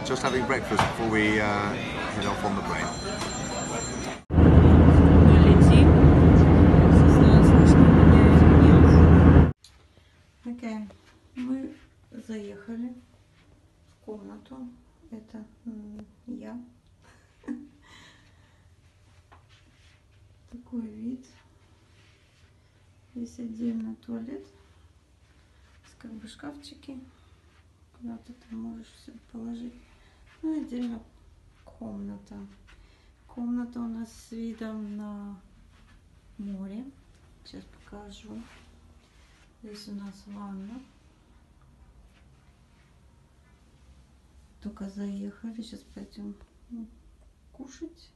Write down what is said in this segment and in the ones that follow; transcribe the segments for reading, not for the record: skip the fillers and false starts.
Just having breakfast before we head off on the plane. Окей, мы заехали в комнату. Это я. Такой вид. Здесь отдельно туалет. Как бы шкафчики, куда ты можешь все положить. Ну и отдельно комната. Комната у нас с видом на море. Сейчас покажу. Здесь у нас ванна. Только заехали. Сейчас пойдем кушать.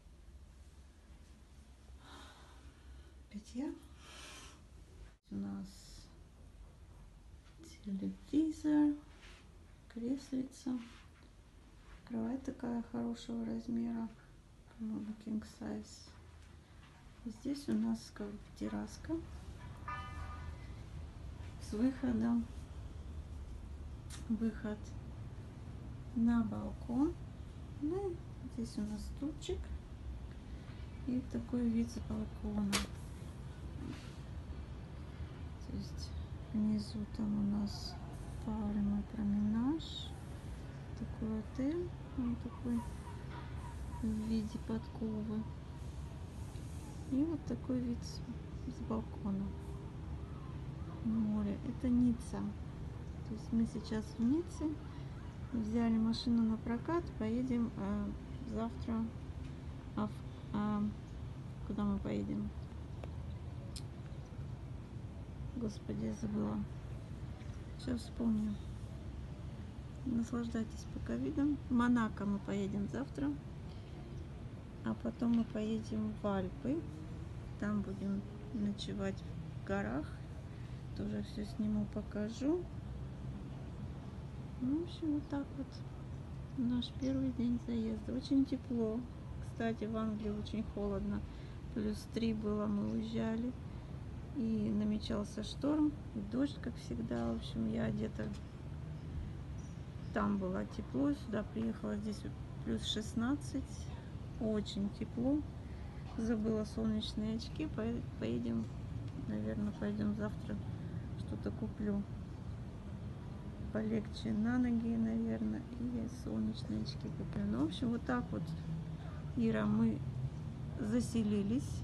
Питья. У нас телевизор, креслица, кровать такая хорошего размера, по-моему, king size. И здесь у нас как бы терраска с выходом, выход на балкон. Ну, здесь у нас стульчик и такой вид с балкона. То есть внизу там у нас пальмы, променаж, такой отель, он такой в виде подковы, и вот такой вид с балкона, море. Это Ницца. То есть мы сейчас в Ницце, взяли машину на прокат, поедем завтра. Куда мы поедем? Господи, я забыла. Сейчас вспомню. Наслаждайтесь пока видом. В Монако мы поедем завтра. А потом мы поедем в Альпы. Там будем ночевать в горах. Тоже все сниму, покажу. Ну, в общем, вот так вот. Наш первый день заезда. Очень тепло. Кстати, в Англии очень холодно. +3 было, мы уезжали. И намечался шторм, и дождь, как всегда. В общем, я одета. Там было тепло, сюда приехала, здесь +16. Очень тепло. Забыла солнечные очки. Поедем, наверное, пойдем завтра. Что-то куплю полегче на ноги, наверное. И солнечные очки куплю. Ну, в общем, вот так вот, Ира, мы заселились.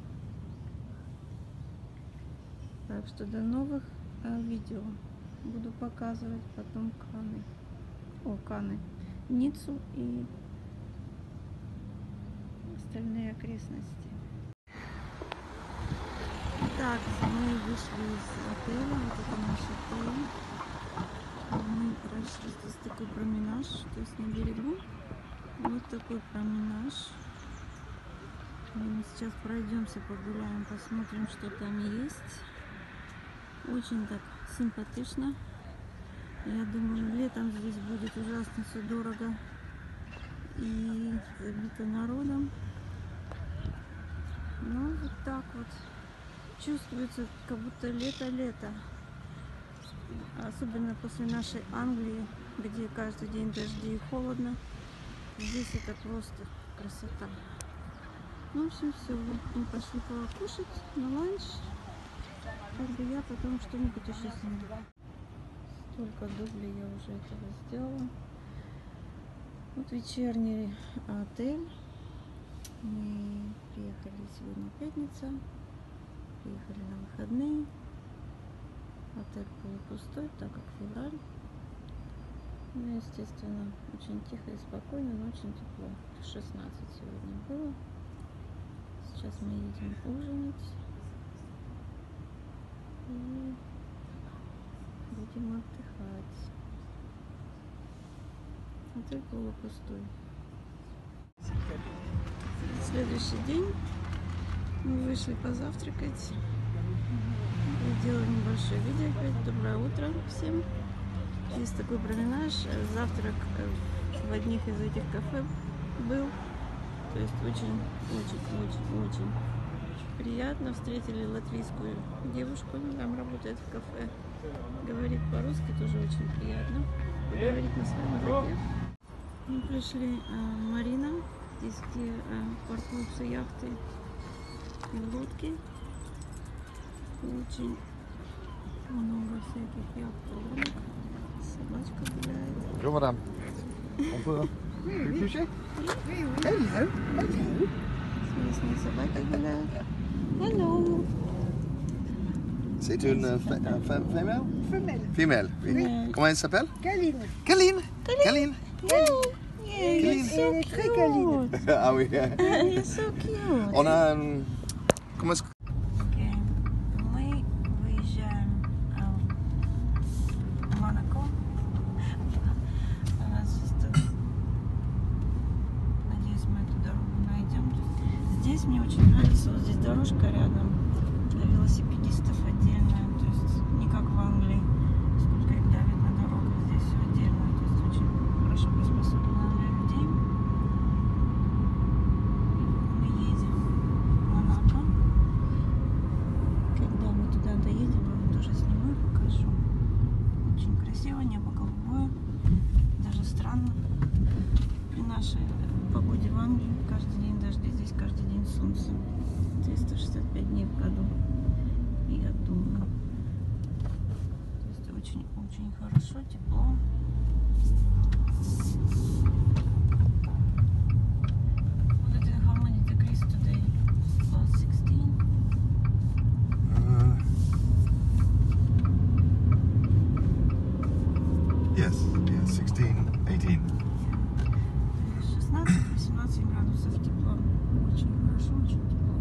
Так что до новых видео. Буду показывать потом Каны, Ниццу и остальные окрестности. Так, мы вышли из отеля. Вот это наш отель. Мы прошли здесь такой променаж, то есть на берегу. Вот такой променаж. Мы сейчас пройдемся, погуляем, посмотрим, что там есть. Очень так симпатично. Я думаю, летом здесь будет ужасно все дорого и забито народом. Но вот так вот чувствуется, как будто лето-лето. Особенно после нашей Англии, где каждый день дожди и холодно. Здесь это просто красота. Ну, в общем, все. Мы пошли покушать на ланч. Как бы я потом что-нибудь еще сниму. Столько дублей я уже этого сделала. Вот вечерний отель. Мы приехали сегодня пятница. Приехали на выходные. Отель полупустой, так как февраль. Ну, естественно, очень тихо и спокойно, но очень тепло. 16 сегодня было. Сейчас мы едем ужинать. И будем отдыхать. Отель полупустой. Следующий день мы вышли позавтракать. Делаю небольшое видео опять. Доброе утро всем. Есть такой променаж. Завтрак в одних из этих кафе был. То есть очень приятно. Встретили латвийскую девушку, там работает в кафе. Говорит по-русски, тоже очень приятно. Говорит на своем языке. Мы пришли в Марина, здесь где паркуются яхты и лодки. Очень много всяких яхт. Собачка гуляет. Bonjour madame. On peut vous toucher? Hello. Смешные собаки гуляют. Hello. C'est une femelle? Femelle. Femelle, oui. Ouais. Comment elle s'appelle? Câline. Kaline. Kaline. Yeah, you're so Elle est très câline. cute. Ah oui. You're so cute. On a comment est-ce que... Окей. Мы выезжаем в Монако. У нас здесь тут... Надеюсь, мы эту дорогу найдем. Здесь мне очень нравится, вот здесь дорожка рядом для велосипедистов отдельная. То есть не как в Англии, сколько их давит на дорогах, здесь все отдельно. То есть очень хорошо приспособлено для людей. Мы едем в Монако. Когда мы туда доедем, я вам тоже сниму, покажу. Очень красиво, небо голубое. Даже странно. При нашей погоде в Англии каждый день дожди, здесь каждый день солнце. 365 дней в году. И я думаю. То есть очень-очень хорошо, тепло. What is it, how many degrees today? Plus 16? Yes, 16, 18. 16-18 градусов тепла. Очень хорошо, очень тепло.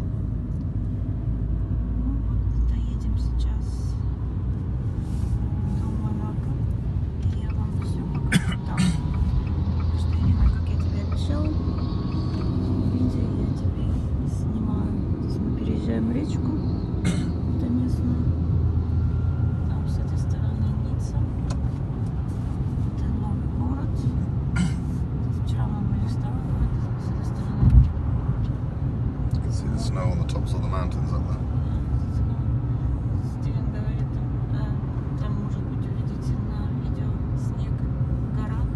Ну вот, доедем сейчас до Монако. И я вам все покажу там. Так что, Ирина, как я тебе обещала, видео я тебе снимаю. Здесь мы переезжаем речку. Это местную. Там с этой стороны Ницца. Это новый город. Вчера мы были в старом городе, с этой стороны. You can see the snow on the tops of the mountains up there. Стивен говорит, там может быть увидите на видео снег в горах.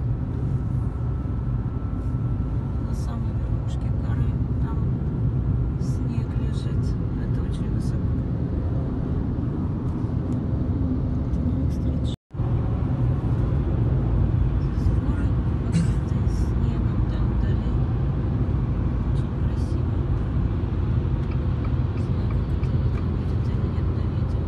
На самой верхушке горы там снег лежит. Это очень высоко. Это новый встреч. Здесь горы, покрытые снегом там вдали. Очень красиво. Не знаю, как это видно будет или нет на видео.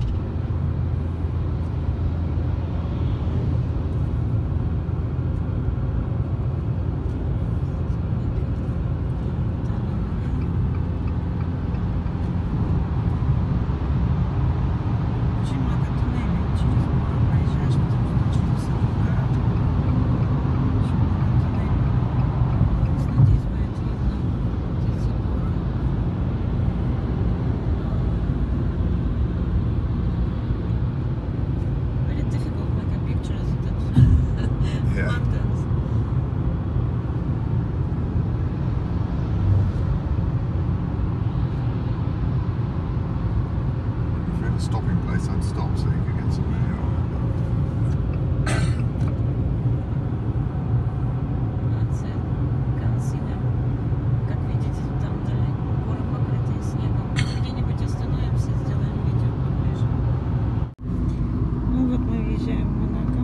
Очень много туннелей через горы проезжаешь, потому что очень высоко в горах. Очень много туннелей. Надеюсь, будет видно эти горы. Very difficult to make a picture of the Yeah. mountains. If you're in a stopping place, I'd stop so you could get some air. That's it. Consider. Как видите, там вдали горы покрытые снегом. Где-нибудь остановимся, сделаем видео поближе. Ну вот мы въезжаем в Монако.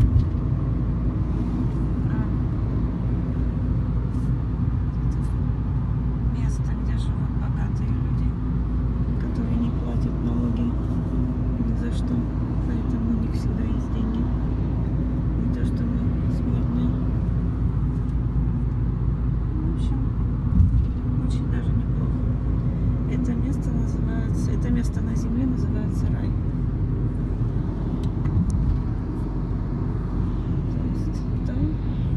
Это место, где живут богатые люди, которые не платят налоги ни за что. Поэтому у них всегда есть деньги. Не то, что мы смертные. В общем, очень даже неплохо. Это место на земле называется рай. То есть там,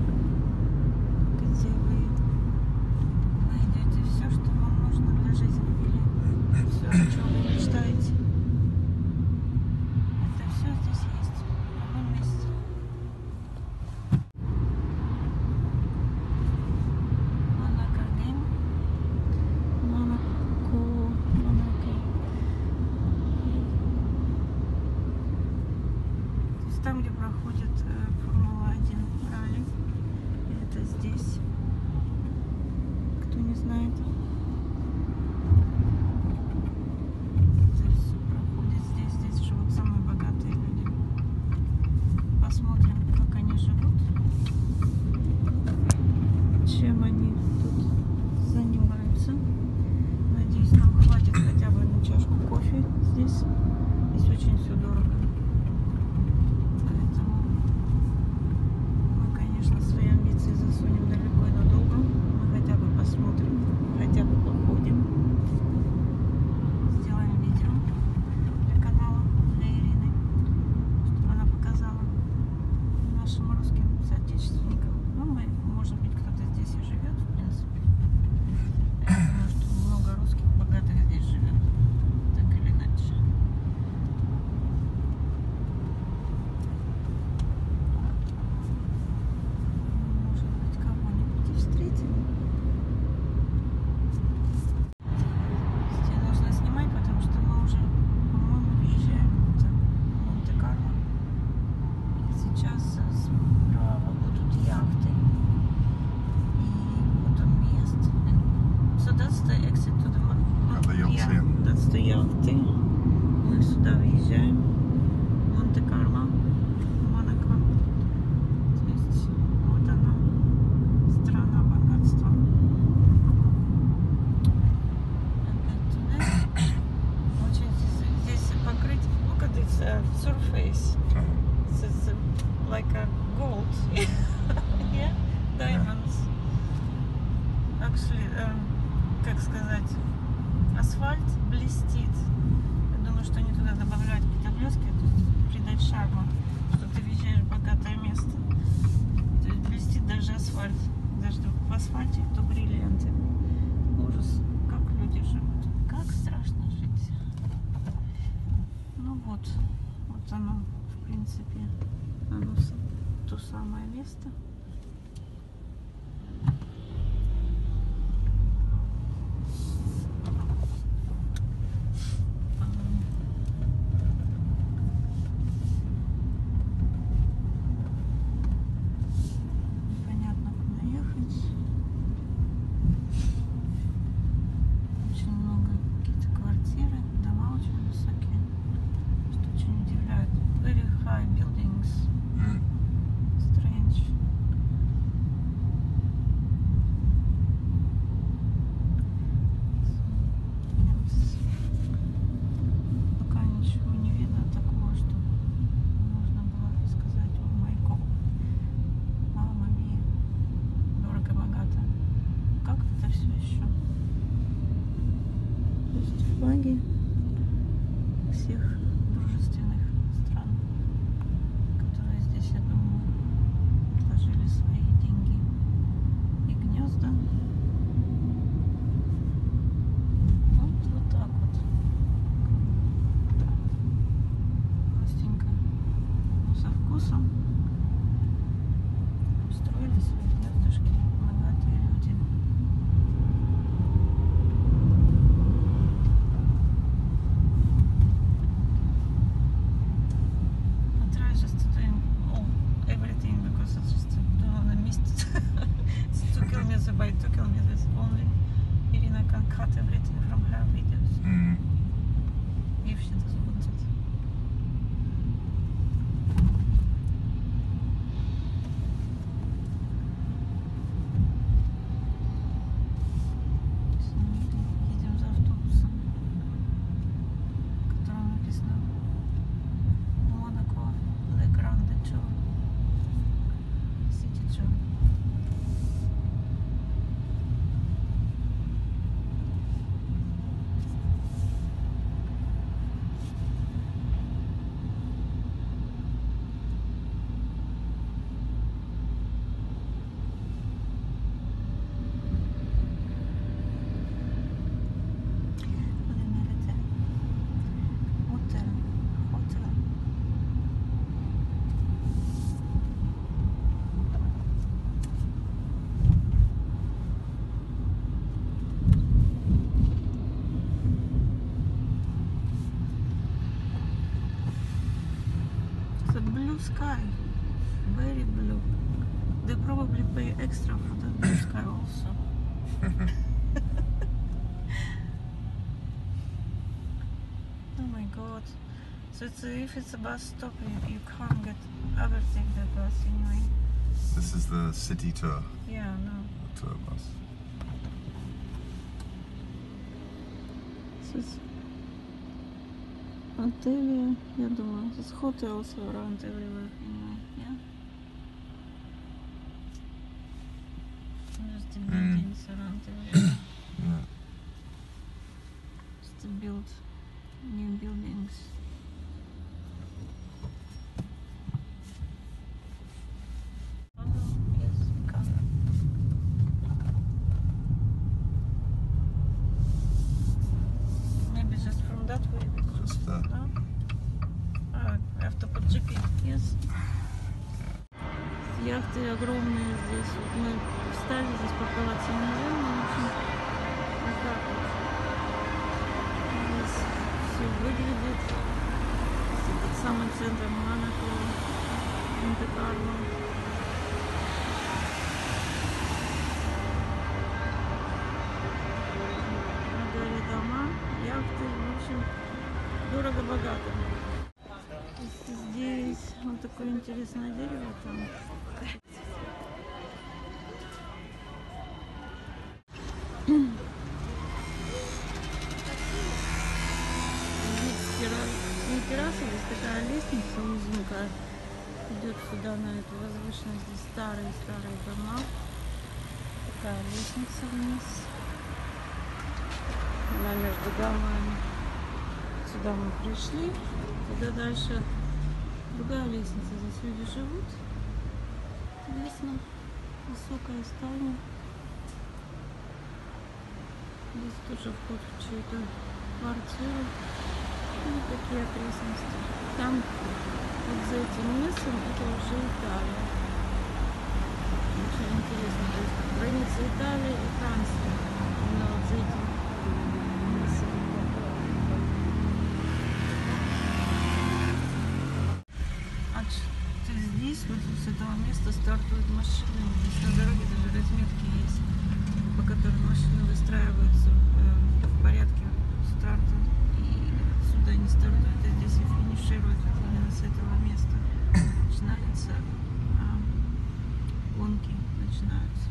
где вы найдете все, что вам нужно для жизни, или все, о чем вы мечтаете. Это все здесь есть, в одном месте. Монако Гейм. Монако. То есть там, где проходит Формула-1 ралли. Это чем они тут занимаются. Надеюсь, нам хватит хотя бы на чашку кофе здесь. Здесь очень все дорого. Поэтому мы, конечно, свои амбиции засунем далеко и надолго. Мы хотя бы посмотрим, хотя бы походим. Сделаем видео для канала, для Ирины, чтобы она показала нашим русским соотечественникам. Ну, мы, может быть, кто-то здесь и живет, в принципе. Я думаю, что много русских богатых здесь живет, так или иначе. Может быть, кого-нибудь и встретим. Здесь нужно снимать, потому что мы уже, по-моему, въезжаем в Монте-Карло. И сейчас справа будут яхты. И вот он въезд. So that's the exit to the yachts, yeah. That's the яхты. Мы сюда въезжаем. Монте-Карло, Монако. То есть вот она, страна богатства. Опять туда. Очень здесь покрытие. Look at this surface. It's like a gold. Yeah, diamonds. Actually, как сказать, асфальт блестит. Я думаю, что они туда добавляют какие-то блески, то есть придать шарма, что ты въезжаешь в богатое место. То есть блестит даже асфальт. Даже в асфальте то бриллианты. Ужас. Как люди живут. Как страшно жить. Ну вот. Вот оно, в принципе, оно то самое место. Непонятно, куда ехать. Очень много какие-то квартиры, дома очень высокие, что очень удивляет. Very high buildings. Strange. Пока ничего не видно такого, что можно было сказать: о май год, мама мия, дорого-богато. Как это все еще? То есть флаги всех дружественных стран, которые здесь, я думаю, вложили свои деньги и гнезда. Вот так вот. Простенько, но со вкусом устроили свои гнездышки богатые люди. I try just to do everything because it's just don't want to miss it. It's 2 kilometers by 2 kilometers only. Irina can cut everything from her videos if she doesn't want it. Едем за автобусом, в котором написано Монако Le Grande Tour, City Tour. Hotel. It's a blue sky, very blue. They probably pay extra for the blue sky also. Oh my god. So if it's a bus stop, you can't get take the bus anyway. This is the city tour. Yeah, no. Tour This отели, я думаю, this hotels around everywhere. Yeah. Just the buildings around everywhere. Yeah. Just to build new buildings. Yes, color. Maybe just from that way. Just No? I have to put GPS. Yes. Яхты огромные здесь. Вот мы встали, здесь парковаться нельзя, но в общем вот так вот. Здесь все выглядит. Этот самый центр Монако, Монте-Карло. Модели дома, яхты, в общем, дорого-богато. Здесь вот такое интересное дерево там. Не терраса, здесь такая лестница узенькая идет сюда на эту возвышенность. Здесь старые дома. Такая лестница вниз. Она между домами. Сюда мы пришли. Туда дальше другая лестница. Здесь люди живут. Интересно. Высокая стайня. Здесь тоже вход в чью-то квартиру. И такие окрестности. Там вот за этим мысом это уже Италия. Очень интересно. То есть граница Италии и Франции. Именно вот за этим мысом. Здесь, вот с этого места стартуют машины. Здесь на дороге даже разметки есть, по которым машины выстраиваются в порядке старта. И сюда не стартуют, а здесь и финишируют именно с этого места. Начинаются гонки, начинаются.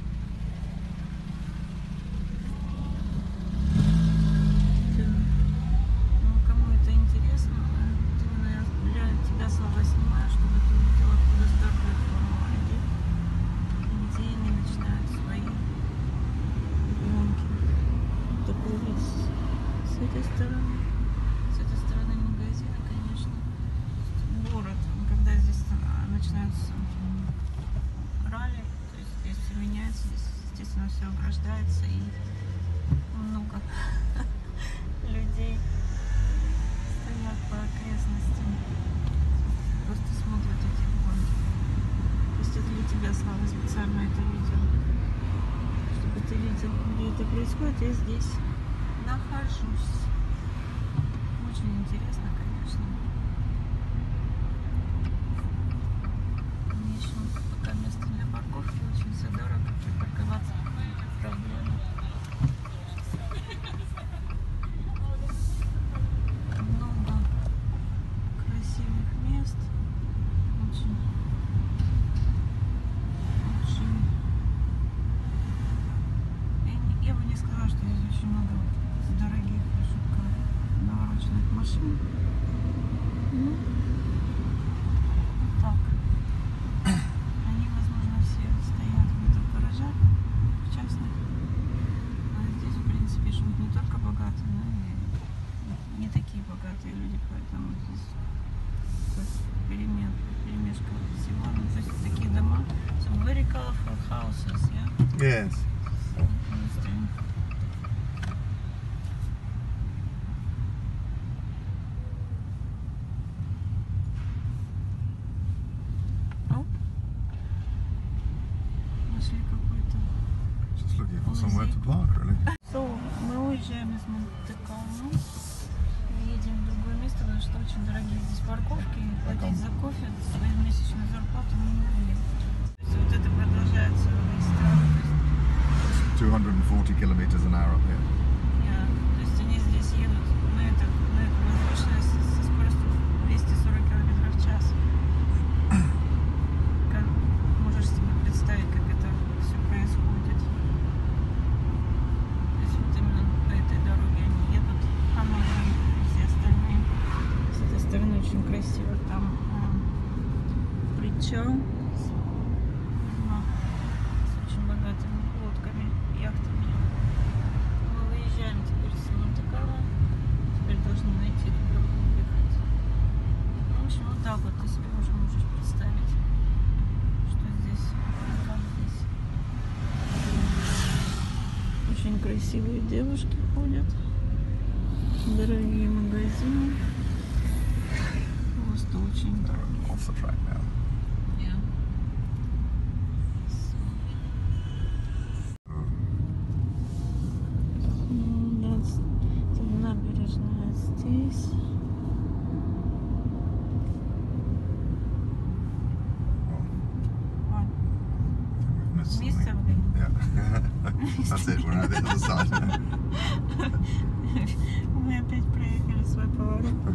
Ну, кому это интересно, именно я для тебя снова снимаю, чтобы ты увидела, откуда стартует Формула-1 и где они начинают свои гонки. Такой вид с этой стороны. С этой стороны магазина, конечно. Город. Когда здесь начинаются ралли, то есть здесь все меняется, здесь, естественно, все ограждается и много людей стоят по окрестностям, просто смотрят эти гонки. То есть это для тебя, Слава, специально это видео, чтобы ты видел, где это происходит. Я здесь нахожусь. Очень интересно, конечно. Мне еще пока место для парковки, очень все дорого, припарковаться проблема. Много красивых мест. Очень. Я бы не сказала, что здесь очень много дорогих и жутко навороченных машин. Ну, так. Они, возможно, все стоят где-то в гаражах, в частных. А здесь, в принципе, живут не только богатые, но и не такие богатые люди, поэтому здесь перемешка всего. Ну, то есть такие дома. So very colorful houses, yeah? Yes. Нашли какой-то. Just looking for somewhere to park, really. Мы уезжаем из Монте-Карло и едем в другое место, потому что очень дорогие здесь парковки. И платить за кофе свою месячную зарплату мы не будем. То есть вот это продолжается весь стран. 240 kilometers an hour up here. То есть они здесь едут на эту возвышенность со скоростью 240 км в час. Как можешь себе представить, как это все происходит? То есть вот именно по этой дороге они едут. причал с очень богатыми лодками, яхтами. Мы выезжаем теперь с Монте-Карло. Теперь должны найти дорогу уехать. В общем, вот так вот ты себе уже можешь представить, что здесь, как здесь. Очень красивые девушки ходят. Дорогие магазины. Просто очень. They're off the track now. Yeah. Набережная здесь. I think we've missed Мисс something. Yeah. That's it, we're at the other side now. Мы опять проехали свой поворот. We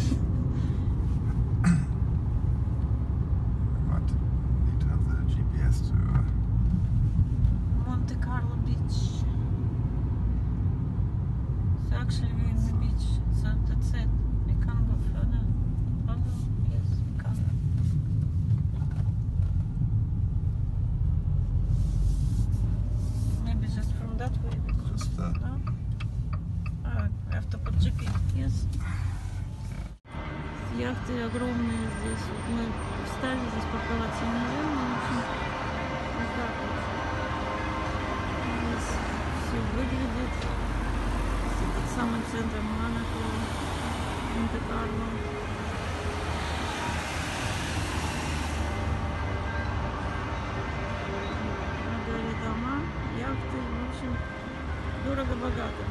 might need to have the GPS to. Monte-Carlo Beach. So actually we're in the beach. So that's it. We can't go further. Although, yes, we can. Maybe just from that way. Just No? I have to put GPS. Yes. Яхты огромные здесь. Вот мы встали здесь парковаться нереально. В общем, вот так вот. Здесь все выглядит. Этот самый центр Монако, Монте-Карло. Дорогие дома, яхты. В общем, дорого-богато.